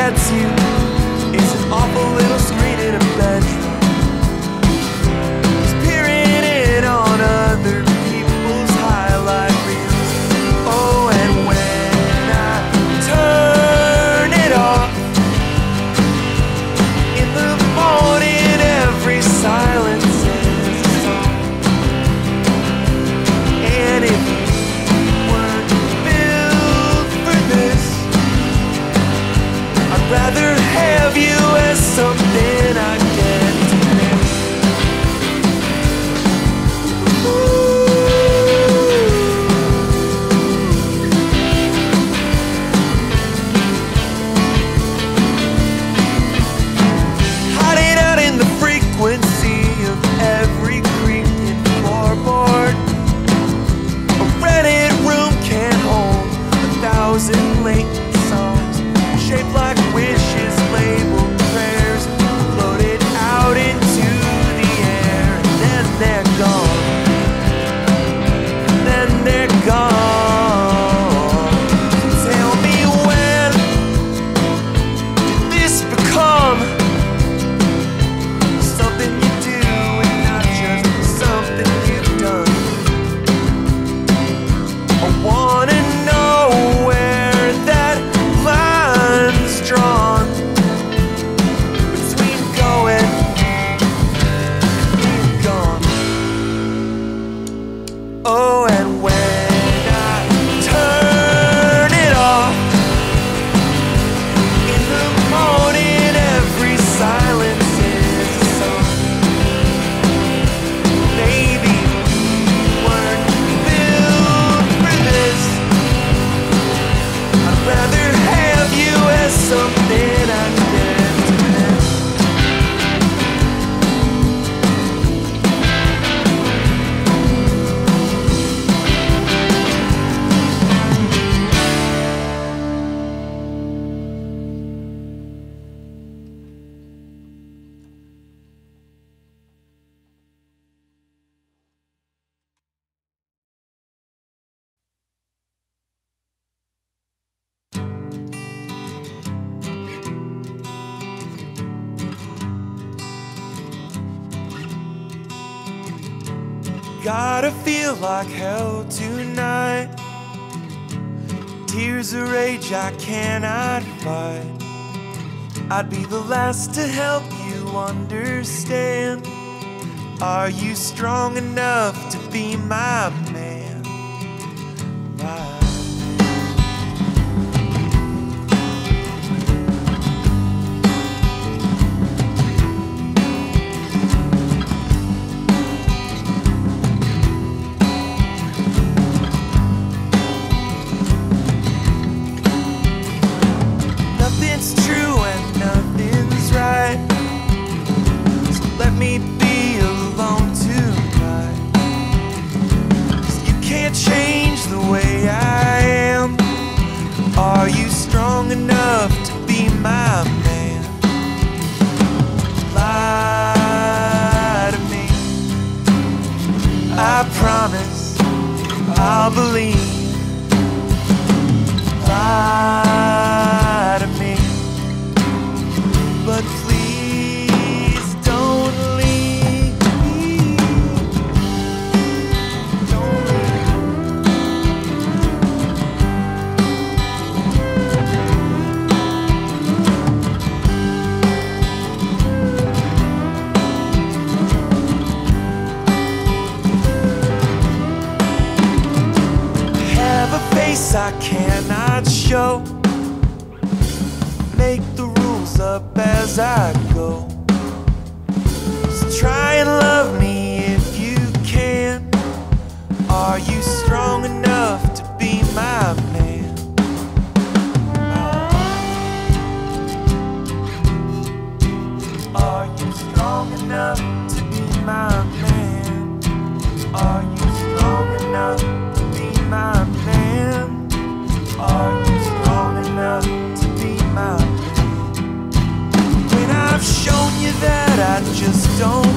that's you is an awful little screen in a bedroom. It's peering in on other people's highlight reels. Oh, and when I turn it off in the morning, every silence is a song. And if you weren't built for this, I'd rather have you as something I get to miss. Hiding out in the frequency of every creaking floorboard. A Reddit room can't hold 1,000 latent songs shaped like wishes, labeled prayers, floated out into the air, and then they're gone. Then they're gone. Tell me, when did this become something you do and not just something you've done? I wanna know where that line's drawn between going and being gone. Oh, and when I turn it off in the morning, every silence is a song. Maybe we weren't built for this. I'd rather have you as something I get to miss. Gotta feel like hell tonight. Tears of rage I cannot fight. I'd be the last to help you understand. Are you strong enough to be my man? My nothing's true and nothing's right, so let me be alone tonight. 'Cause you can't change the way I am. Are you strong enough to be my man? Lie to me, I promise I'll believe. Lie to me, but please don't leave me. Don't leave. Have a face I cannot show. Make the rules up as I go. So try and love me if you can. Are you strong enough to be my man? Are you strong enough to be my man? Are you strong enough to be my man? Are you strong enough to be my man? When I've shown you that I just don't